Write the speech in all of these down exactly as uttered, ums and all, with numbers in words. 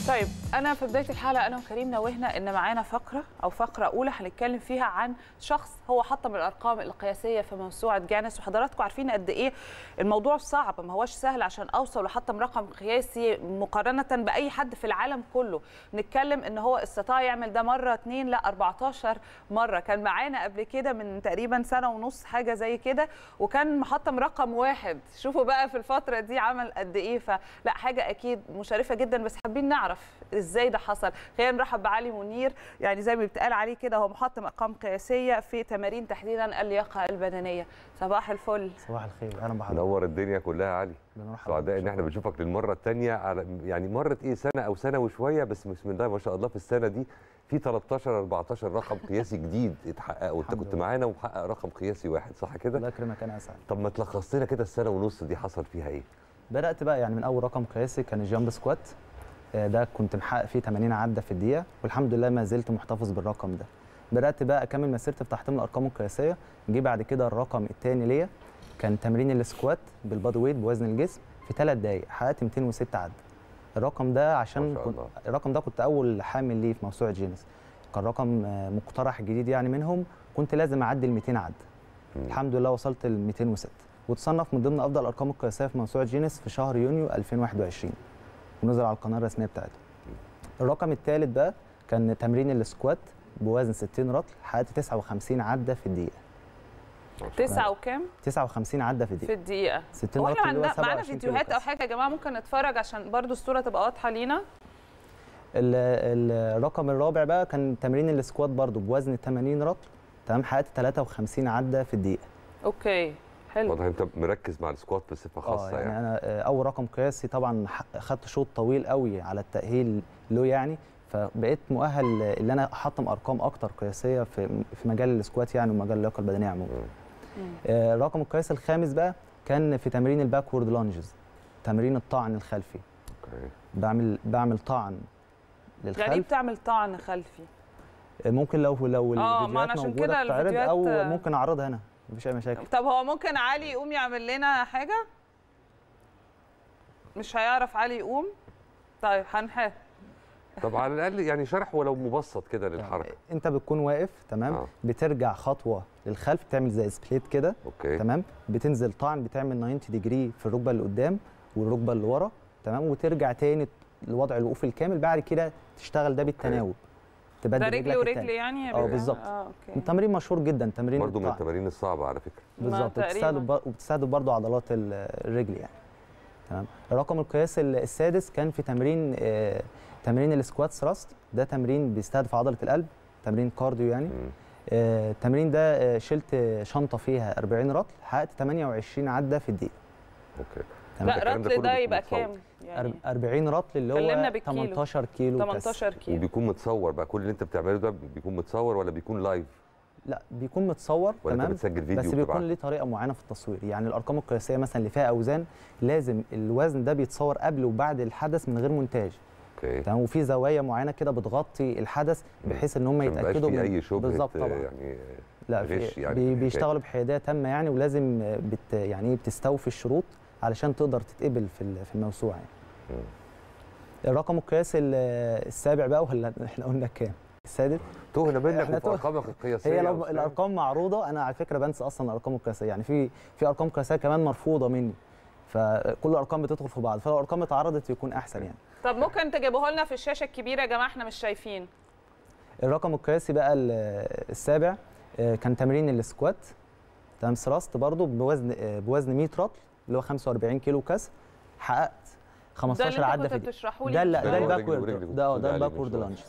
طيب انا في بدايه الحلقه انا وكريم نوهنا ان معانا فقره او فقره اولى هنتكلم فيها عن شخص هو حطم الارقام القياسيه في موسوعه جينيس، وحضراتكم عارفين قد ايه الموضوع صعب، ما هوش سهل عشان اوصل لحطم رقم قياسي مقارنه باي حد في العالم كله. نتكلم ان هو استطاع يعمل ده مره اتنين لا أربعتاشر مره. كان معانا قبل كده من تقريبا سنه ونص حاجه زي كده، وكان محطم رقم واحد. شوفوا بقى في الفتره دي عمل قد ايه، فلا حاجه اكيد مشرفه جدا. بس حابين نعرف ازاي ده حصل. خلينا نرحب بعلي منير، يعني زي ما بيتقال عليه كده هو محطم ارقام قياسيه في تمارين تحديدا اللياقه البدنيه. صباح الفل. صباح الخير، اهلا بحضرتك. منور الدنيا كلها يا علي. سعداء ان احنا بنشوفك للمره الثانيه، على يعني مرت ايه سنه او سنه وشويه، بس بسم الله ما شاء الله في السنه دي في تلتاشر أربعتاشر رقم قياسي جديد اتحقق، وانت كنت معانا ومحقق رقم قياسي واحد، صح كده؟ الله يكرمك، انا اسعد. طب ما تلخص لنا كده السنه ونص دي حصل فيها ايه؟ بدات بقى يعني من اول رقم قياسي كان الجامب سكوات، ده كنت محقق فيه تمانين عده في الدقيقه، والحمد لله ما زلت محتفظ بالرقم ده. بدات بقى اكمل مسيرتي في تحطيم الارقام القياسيه. جه بعد كده الرقم الثاني ليا كان تمرين السكوات بالبادي ويت بوزن الجسم في ثلاث دقائق، حققت ميتين وستة عده. الرقم ده عشان كنت الرقم ده كنت اول حامل ليه في موسوعه جينيس، كان رقم مقترح جديد يعني منهم، كنت لازم اعدي ال ميتين عده. م. الحمد لله وصلت ل ميتين وستة، وتصنف من ضمن افضل الارقام القياسيه في موسوعه جينيس في شهر يونيو ألفين وواحد وعشرين، ونزل على القناه الرسميه بتاعته. الرقم الثالث بقى كان تمرين السكوات بوزن ستين رطل، حققت تسعة وخمسين عده في الدقيقه. تسعة وكام؟ تسعة وخمسين عده في الدقيقه. في الدقيقه. ستين رطل. واحنا معانا معانا فيديوهات او حاجه يا جماعه ممكن نتفرج عشان برضو الصوره تبقى واضحه لينا؟ الرقم الرابع بقى كان تمرين السكوات برضو بوزن تمانين رطل، تمام، حققت تلاتة وخمسين عده في الدقيقه. اوكي حلو. واضح انت مركز مع السكوات بصفه خاصه. يعني, يعني انا اول رقم قياسي طبعا خدت شوط طويل قوي على التاهيل له، يعني فبقيت مؤهل ان انا احطم ارقام اكتر قياسيه في في مجال السكوات يعني ومجال اللياقه البدنيه عموما. آه الرقم القياسي الخامس بقى كان في تمرين الباكورد لانجز، تمرين الطعن الخلفي. اوكي. بعمل بعمل طعن للخلف. يعني بتعمل طعن خلفي؟ ممكن لو لو اه ما انا عشان كده الفيديوهات، او ممكن اعرضها هنا، مفيش اي مشاكل. طب هو ممكن علي يقوم يعمل لنا حاجه؟ مش هيعرف علي يقوم؟ طيب هنحاول. طب على الاقل يعني شرح ولو مبسط كده للحركه. انت بتكون واقف تمام، آه. بترجع خطوه للخلف، تعمل زي سبليت كده، اوكي تمام، بتنزل طعن، بتعمل تسعين ديجري في الركبه اللي قدام والركبه اللي ورا، تمام، وترجع تاني لوضع الوقوف الكامل. بعد كده تشتغل ده بالتناوب، تبدل ده رجل ورجل يعني. اه بالظبط. اه اوكي. تمرين مشهور جدا، تمرين برضه من التمارين الصعبه على فكره. بالظبط، وبتستهدف برضه عضلات الرجل يعني. تمام. الرقم القياسي السادس كان في تمرين آه تمرين السكوات ثراست، ده تمرين بيستهدف عضله القلب، تمرين كارديو يعني. آه التمرين ده آه شلت شنطه فيها أربعين رطل، حققت تمانية وعشرين عده في الدقيقه. اوكي. لا رطل ده يبقى كام؟ يعني أربعين رطل اللي هو تمنتاشر كيلو. تمنتاشر كيلو. وبيكون متصور بقى كل اللي انت بتعمله ده بيكون متصور ولا بيكون لايف؟ لا بيكون متصور، ولا تمام، انت بتسجل فيديو بس بيكون ليه طريقه معينه في التصوير. يعني الارقام القياسيه مثلا اللي فيها اوزان لازم الوزن ده بيتصور قبل وبعد الحدث من غير مونتاج. اوكي. تمام. وفي زوايا معينه كده بتغطي الحدث بحيث ان هم يتاكدوا من اي شبهه بالظبط طبعا. يعني لا غش يعني بيشتغلوا بحياديه تامه يعني، ولازم بت يعني بتستوفي الشروط علشان تقدر تتقبل في في الموسوعه يعني. الرقم القياسي السابع بقى، ولا احنا قلنا كام؟ السادس. تهنا منك في ارقامك القياسيه. هي لو الارقام معروضه انا على فكره بنسى اصلا الارقام القياسيه، يعني في في ارقام قياسيه كمان مرفوضه مني، فكل الارقام بتدخل في بعض، فلو الارقام اتعرضت يكون احسن يعني. طب ممكن تجيبوه لنا في الشاشه الكبيره يا جماعه، احنا مش شايفين. الرقم القياسي بقى السابع كان تمرين السكوات، تمام، ثراست برضو بوزن بوزن مية رطل اللي هو خمسة وأربعين كيلو كسر، حققت خمستاشر عده في الدقيقه. ده لا ده الباكورد، ده ده الباكورد لانجز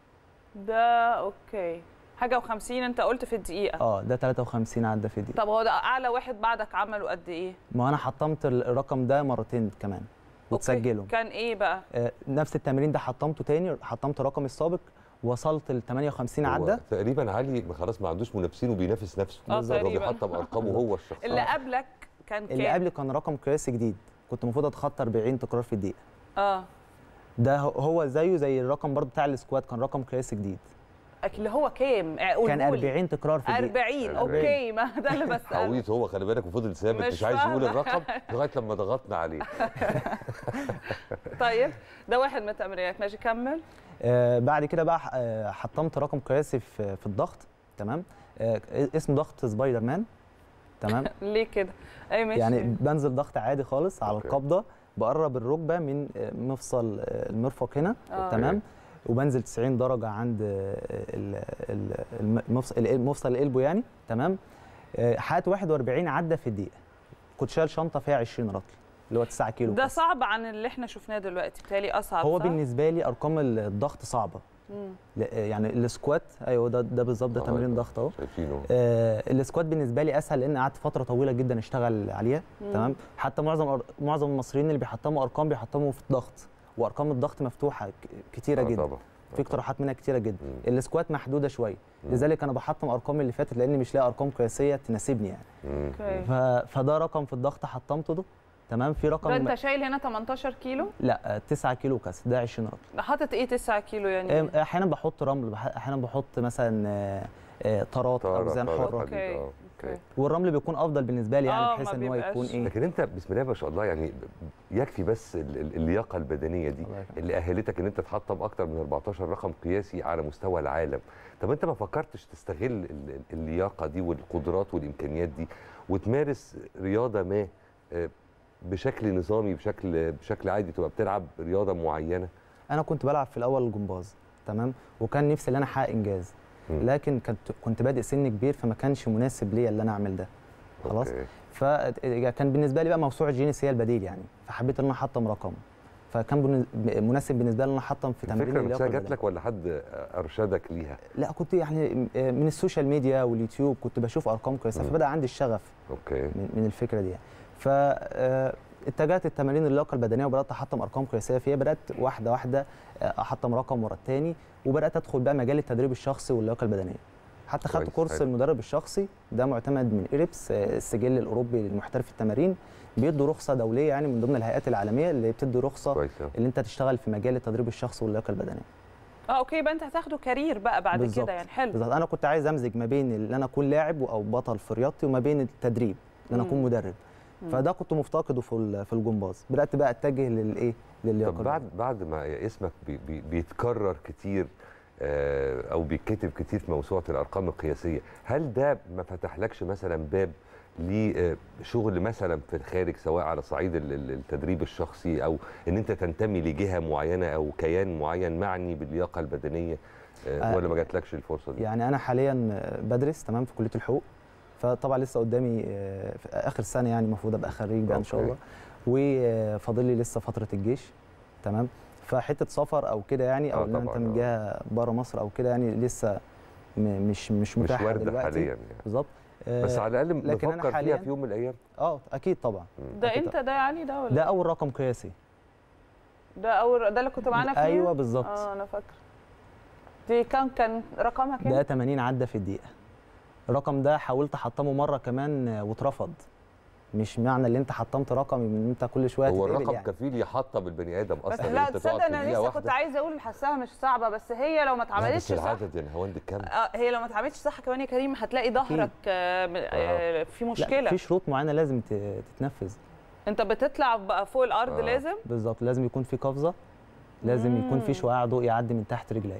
ده. اوكي. حاجه و50 انت قلت في الدقيقه. اه ده تلاتة وخمسين عده في الدقيقه. طب هو ده اعلى واحد بعدك عمله قد ايه؟ ما انا حطمت الرقم ده مرتين كمان وتسجله. كان ايه بقى؟ آه نفس التمرين ده حطمته تاني، حطمت الرقم السابق، وصلت ل تمانية وخمسين عده تقريبا. علي خلاص ما عندوش منافسين وبينافس نفسه. اه تقريبا. هو بيحطم ارقامه هو الشخصيه. اللي قبلك كان كام؟ اللي قبلي كان رقم قياسي جديد، كنت المفروض اتخطى أربعين تكرار في الدقيقه. اه ده هو زيه زي الرقم برضه بتاع السكوات، كان رقم قياسي جديد. اللي هو كام؟ كان أربعين تكرار في الدقيقه. أربعين اوكي، ما ده اللي بسأله. عويط هو، خلي بالك، وفضل ثابت مش, مش عايز يقول الرقم لغايه لما ضغطنا عليه. طيب ده واحد من التمرينات، ماشي كمل. آه بعد كده بقى آه حطمت رقم قياسي في في الضغط، تمام. آه اسمه ضغط سبايدر مان، تمام. ليه كده؟ اي ماشي. يعني بنزل ضغط عادي خالص على أوكي. القبضه، بقرب الركبه من مفصل المرفق هنا، آه. تمام. وبنزل تسعين درجه عند المفصل المفصل القلبه يعني، تمام. حققت واحد وأربعين عده في الدقيقه. كنت شايل شنطه فيها عشرين رطل اللي هو تسعة كيلو. ده صعب عن اللي احنا شفناه دلوقتي، بالتالي اصعب. هو صح؟ بالنسبه لي ارقام الضغط صعبه. مم. يعني السكوات، ايوه ده ده بالظبط، ده تمرين ضغط اهو. شايفينه. آه السكوات بالنسبه لي اسهل لان قعدت فتره طويله جدا اشتغل عليها، تمام. حتى معظم معظم المصريين اللي بيحطموا ارقام بيحطموا في الضغط، وارقام الضغط مفتوحه كتيره آه جدا. طبعا. في اقتراحات منها كتيره جدا. مم. السكوات محدوده شويه، لذلك انا بحطم ارقام اللي فاتت لاني مش لاقي ارقام قياسيه تناسبني يعني. اوكي. فده رقم في الضغط حطمته ده، تمام. في رقم ده انت شايل هنا تمنتاشر كيلو؟ لا تسعة كيلو كسر، ده عشرين رطل. حاطط ايه تسعة كيلو يعني؟ احيانا بحط رمل، احيانا بحط مثلا طارات او اوزان حره. اوكي اوكي. والرمل بيكون افضل بالنسبه لي يعني، بحيث ان هو يكون ايه. لكن انت بسم الله ما شاء الله يعني يكفي بس اللياقه البدنيه دي اللي اهلتك ان انت تحطم اكتر من أربعتاشر رقم قياسي على مستوى العالم. طب انت ما فكرتش تستغل اللياقه دي والقدرات والامكانيات دي وتمارس رياضه ما بشكل نظامي، بشكل بشكل عادي، تبقى بتلعب رياضه معينه؟ انا كنت بلعب في الاول الجمباز، تمام. وكان نفسي ان انا احقق انجاز، لكن كنت كنت بادئ سن كبير فما كانش مناسب ليا ان انا اعمل ده، خلاص. فكان بالنسبه لي بقى موسوعه جينيس هي البديل يعني، فحبيت ان انا احطم رقم، فكان مناسب بالنسبه لي ان انا احطم في تمرين اللياقه. الفكره جات لك ولا حد ارشدك ليها؟ لا كنت يعني من السوشيال ميديا واليوتيوب كنت بشوف ارقام كويسه، فبدا عندي الشغف اوكي من الفكره دي يعني. ف اتجهت التمارين اللياقه البدنيه وبدات احطم ارقام قياسيه فيها، بدات واحده واحده احطم رقم ورا الثاني، وبدات ادخل بقى مجال التدريب الشخصي واللياقه البدنيه. حتى خدت كورس المدرب الشخصي ده معتمد من ايربس، السجل الاوروبي للمحترف التمارين، بيدوا رخصه دوليه يعني من ضمن الهيئات العالميه اللي بتدي رخصه كويس. اللي انت تشتغل في مجال التدريب الشخصي واللياقه البدنيه. اه اوكي، يبقى انت هتاخده كارير بقى بعد بالزبط. كده يعني. حلو بالظبط. انا كنت عايز امزج ما بين ان انا اكون لاعب او بطل في رياضتي وما بين التدريب ان انا اكون مدرب. فده كنت مفتقده في في الجمباز، بدات بقى اتجه للايه للياقه. طب بعد بعد ما اسمك بي بي بيتكرر كتير او بيتكتب كتير في موسوعه الارقام القياسيه، هل ده ما فتحلكش مثلا باب لشغل مثلا في الخارج، سواء على صعيد التدريب الشخصي او ان انت تنتمي لجهه معينه او كيان معين معني باللياقه البدنيه، ولا ما جاتلكش الفرصه دي؟ يعني انا حاليا بدرس، تمام، في كليه الحقوق، فطبعا لسه قدامي في اخر سنه يعني المفروض ابقى خريج بقى ان شاء الله، وفاضل لي لسه فتره الجيش، تمام. فحته سفر او كده يعني، او ان انت من جهه بره مصر او كده يعني لسه مش مش متاحه مش دلوقتي حاليا يعني. بالظبط. بس على الاقل نفكر فيها في يوم من الايام. اه اكيد طبعا. ده أكيد انت ده يعني ده ولا ده اول رقم قياسي؟ ده اول، ده اللي كنت معانا فيه. ايوه بالظبط. اه انا فاكره. دي كان كان رقمها كام؟ ده تمانين عده في الدقيقه. الرقم ده حاولت احطمه مره كمان واترفض. مش معنى ان انت حطمت رقم ان انت كل شويه هو الرقم يعني. كفيل يحطم البني ادم اصلا. لا تصدق انا لسه كنت عايزه اقول حاساها مش صعبه، بس هي لو ما اتعملتش صح. العدد يعني هو كام؟ اه هي لو ما اتعملتش صح كمان يا كريم هتلاقي ظهرك آه في مشكله. لا في شروط معينه لازم تتنفذ. انت بتطلع بقى فوق الارض. آه. لازم بالظبط، لازم يكون في قفزه، لازم مم. يكون في شعاع ضوء يعدي من تحت رجلي.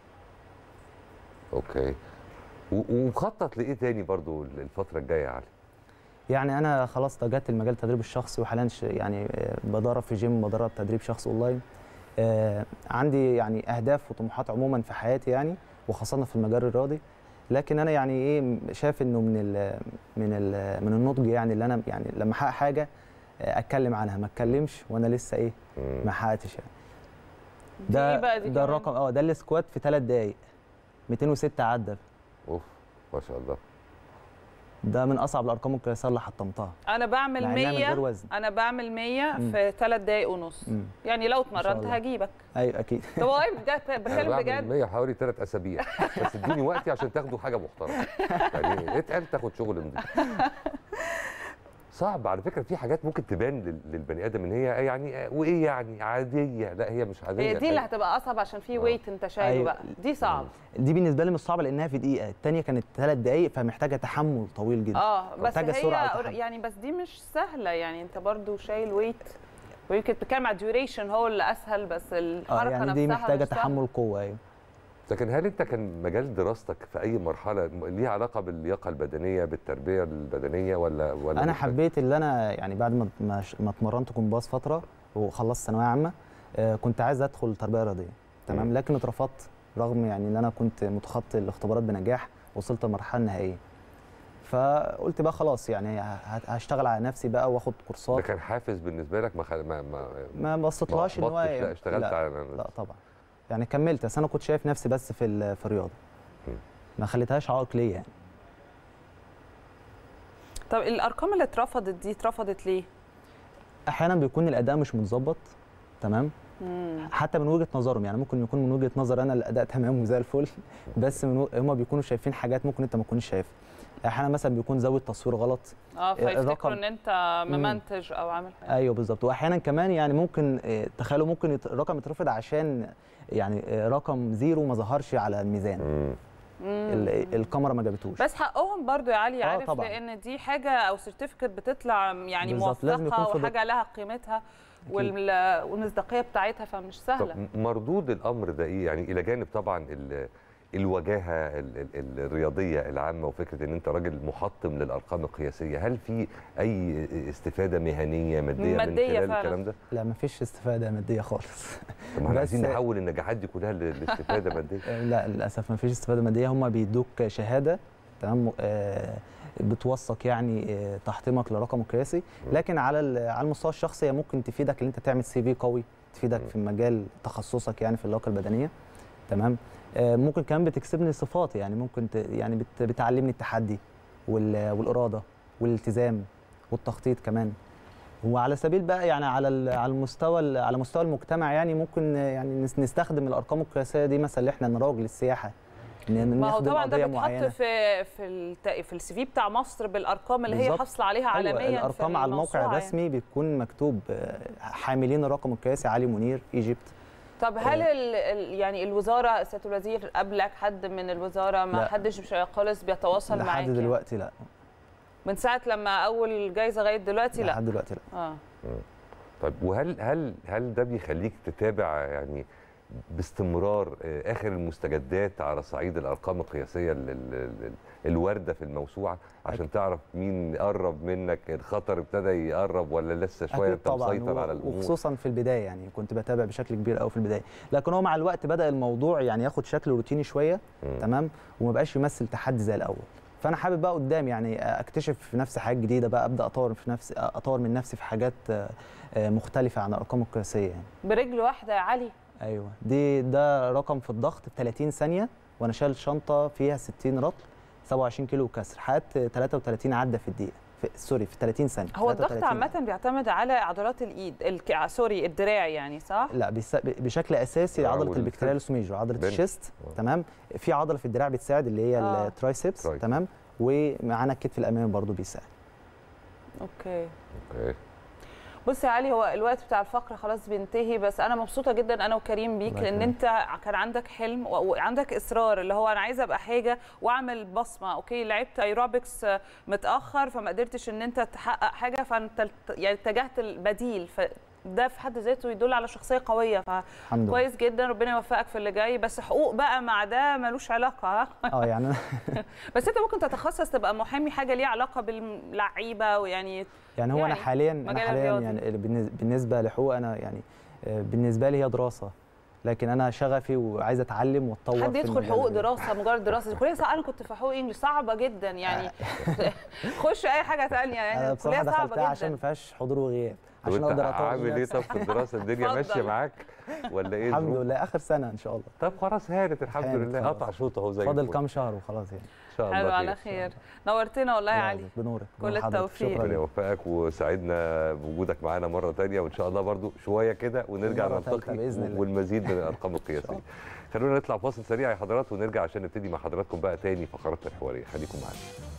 اوكي. ومخطط لايه تاني برضو الفتره الجايه يا علي؟ يعني انا خلاص اتجهت لمجال التدريب الشخصي، وحاليا يعني بدرب في جيم، بدرب تدريب شخصي اونلاين. آه عندي يعني اهداف وطموحات عموما في حياتي يعني، وخاصه في المجال الرياضي. لكن انا يعني ايه شايف انه من ال من ال من النضج يعني اللي انا يعني لما احقق حاجه اتكلم عنها، ما اتكلمش وانا لسه ايه ما حققتش يعني. ده دي بقى دي ده الرقم اه ده السكوات في ثلاث دقائق مئتين وستة عده. اوف ما شاء الله. ده من اصعب الارقام القياسيه اللي حطمتها. انا بعمل مية، انا بعمل مية مم. في ثلاث دقايق ونص. مم. يعني لو اتمرنت هجيبك. ايوه اكيد. طب والله بجد بتكلم بجد. بعمل مية حوالي ثلاث اسابيع، بس اديني وقتي عشان تاخدوا حاجه محترمه. يعني اتقل تاخد شغل نضيف. صعب على فكره. في حاجات ممكن تبان لل- للبني ادم ان هي يعني وايه يعني عاديه، لا هي مش عاديه. هي دي اللي هتبقى اصعب عشان في ويت انت شايله أيوة. بقى، دي صعب. دي بالنسبه لي مش صعبه لانها في دقيقه، الثانيه كانت ثلاث دقائق فمحتاجه تحمل طويل جدا. اه بس محتاجة سرعة هي وتحمل. يعني بس دي مش سهله، يعني انت برضو شايل ويت، ويمكن بتتكلم على الديوريشن هو اللي اسهل، بس الحركه آه يعني نفسها دي محتاجه مش سهلة. تحمل قوه. ايوه. لكن هل انت كان مجال دراستك في اي مرحله ليها علاقه باللياقه البدنيه بالتربيه البدنيه ولا ولا انا مش- حبيت اللي انا يعني بعد ما ما ما اتمرنت جمباز فتره وخلصت ثانويه عامه، آه، كنت عايز ادخل تربيه رياضيه. تمام. مم. لكن اترفضت رغم يعني ان انا كنت متخطي الاختبارات بنجاح، وصلت للمرحله النهائيه. فقلت بقى خلاص يعني ه- هشتغل على نفسي بقى واخد ده كورسات. كان حافز بالنسبه لك؟ ما خل... ما ما ما بصيتلهاش ان هو أحبطتش، لا اشتغلت لا, على لا طبعا. يعني كملت، بس انا كنت شايف نفسي بس في ال- في الرياضه، مم. ما خليتهاش عائق ليا يعني. طب الارقام اللي اترفضت دي اترفضت ليه؟ احيانا بيكون الاداء مش متظبط. تمام. مم. حتى من وجهه نظرهم، يعني ممكن يكون من وجهه نظر انا الاداء تمام وزي الفل، بس من و... هم بيكونوا شايفين حاجات ممكن انت ما تكونش شايفها. احيانا مثلا بيكون زاويه تصوير غلط. اه فيفتكروا الرقم- ان انت ممنتج او عامل حاجه. ايوه بالظبط. واحيانا كمان يعني ممكن آه، تخيلوا ممكن يت- الرقم يترفض عشان يعني آه، رقم زيرو ما ظهرش على الميزان. مم. ال- الكاميرا ما جابتوش. بس حقهم برضو يا علي، آه عارف طبعاً. لان دي حاجه او سيرتيفيكت بتطلع يعني بالظبط، لازم يكون موثقه في وحاجه لها قيمتها وال- والمصداقيه بتاعتها، فمش سهله. طب مردود الامر ده ايه يعني، الى جانب طبعا ال... الوجاهه ال... ال... الرياضيه العامه وفكره ان انت راجل محطم للارقام القياسيه، هل في اي استفاده مهنيه ماديه, مادية من خلال فعلاً. الكلام ده؟ لا ما فيش استفاده ماديه خالص. طب ما احنا بس- عايزين نحول النجاحات دي كلها ل- لاستفاده ماديه. لا للاسف ما فيش استفاده ماديه. هم بيدوك شهاده تمام، آه، بتوثق يعني آه، تحطيمك لرقم قياسي، لكن على ال- على المستوى الشخصي هي ممكن تفيدك ان انت تعمل سي في قوي، تفيدك في مجال تخصصك يعني في اللياقه البدنيه. تمام. آه، ممكن كمان بتكسبني صفات، يعني ممكن ت- يعني بت- بتعلمني التحدي وال- والاراده والالتزام والتخطيط كمان. وعلى سبيل بقى يعني على ال- على المستوى ال- على مستوى المجتمع، يعني ممكن آه، يعني نس- نستخدم الارقام القياسيه دي مثلا اللي احنا نروج للسياحه، ن- ما هو نخدم طبعا ده قضيه بيتحط معينه. في في الت... في السي في بتاع مصر بالارقام اللي هي بالظبط. حاصله عليها أيوة، عالميا. الارقام في على الموقع الموسوعة الرسمي بيكون مكتوب آه، حاملين الرقم القياسي علي منير ايجيبت. طب هل ال ال يعني الوزاره سياده الوزير قبلك حد من الوزاره ما لا. حدش مش خالص بيتواصل معاك؟ لحد يعني؟ دلوقتي لا. من ساعه لما اول جايزه لغايه دلوقتي لا. لحد دلوقتي لا. اه طيب وهل هل هل ده بيخليك تتابع يعني باستمرار آه، اخر المستجدات على صعيد الارقام القياسيه ال- ال- ال- الوارده في الموسوعه عشان تعرف مين قرب منك، الخطر ابتدى يقرب ولا لسه شويه أكيد انت طبعا، مسيطر و- على الامور؟ وخصوصا في البدايه يعني كنت بتابع بشكل كبير قوي في البدايه، لكن هو مع الوقت بدا الموضوع يعني ياخد شكل روتيني شويه. مم. تمام. وما بقاش يمثل تحدي زي الاول. فانا حابب بقى قدام يعني اكتشف في نفسي حاجات جديده بقى، ابدا اطور في نفسي اطور من نفسي في حاجات آه، آه، مختلفه عن الارقام القياسيه يعني. برجل واحده يا علي. ايوه دي ده رقم في الضغط في ثلاثين ثانيه، وانا شايل شنطه فيها ستين رطل سبعة وعشرين كيلو كسر، حققت ثلاثة وثلاثين عده في الدقيقه في سوري في ثلاثين ثانيه. هو الضغط ثلاثة وثلاثين. عامه بيعتمد على عضلات الايد الك... سوري الدراع يعني صح؟ لا بيس- بشكل اساسي آه، عضله والفك. البكتيريالوس ميجور، عضله بنش. الشيست. آه. تمام. في عضله في الدراع بتساعد اللي هي آه. الترايسبس. ترايسبس. تمام. ومعانا الكتف الامامي برضو بيساعد. اوكي. اوكي. بص يا علي، هو الوقت بتاع الفقره خلاص بينتهي، بس انا مبسوطه جدا انا وكريم بيك، الله لان يكرمك. انت كان عندك حلم و- وعندك اصرار اللي هو انا عايزه ابقى حاجه واعمل بصمه. اوكي لعبت ايروبكس متاخر فما قدرتش ان انت تحقق حاجه، فانت الت- يعني اتجهت البديل، فده في حد ذاته يدل على شخصيه قويه، الحمد لله. فكويس جدا. ربنا يوفقك في اللي جاي، بس حقوق بقى مع ده ملوش علاقه ها. اه يعني بس انت ممكن تتخصص تبقى محامي حاجه ليها علاقه باللعيبه ويعني يعني هو انا يعني حاليا انا مجال حاليا الرياضي. يعني بالنسبه بالنسبه لحقوق انا يعني آه، بالنسبه لي هي دراسه، لكن انا شغفي وعايز اتعلم واتطور. حد في يدخل المجال حقوق ده. دراسه مجرد دراسه كليه صعبة. انا كنت في حقوق انجلش صعبه جدا يعني. خش اي حاجه ثانيه يعني انا الكليه بصراحه صعبه دخلتها عشان ما جدا. فيهاش حضور وغياب، طب عشان انت اقدر اطور عامل من ايه نفسي. طب في الدراسه؟ الدنيا اتفضل. ماشيه معاك ولا ايه؟ الحمد الظروف؟ لله اخر سنه ان شاء الله. طب خلاص هانت الحمد هانت لله، خلاص. قطع شوط اهو زي فاضل الفل. كام شهر وخلاص يعني. ان شاء الله حلو خير. على خير. نورتنا والله يا علي. بنورك. كل بنور حضرتك. التوفيق. شكرا ربنا لك. يوفقك وسعدنا بوجودك معانا مره ثانيه، وان شاء الله برضو شويه كده ونرجع مرة ثالثة نلتقي بإذن الله. والمزيد من الارقام القياسيه. خلونا نطلع فاصل سريع يا حضرات ونرجع عشان نبتدي مع حضراتكم بقى تاني فقراتنا الحواريه، خليكم معانا.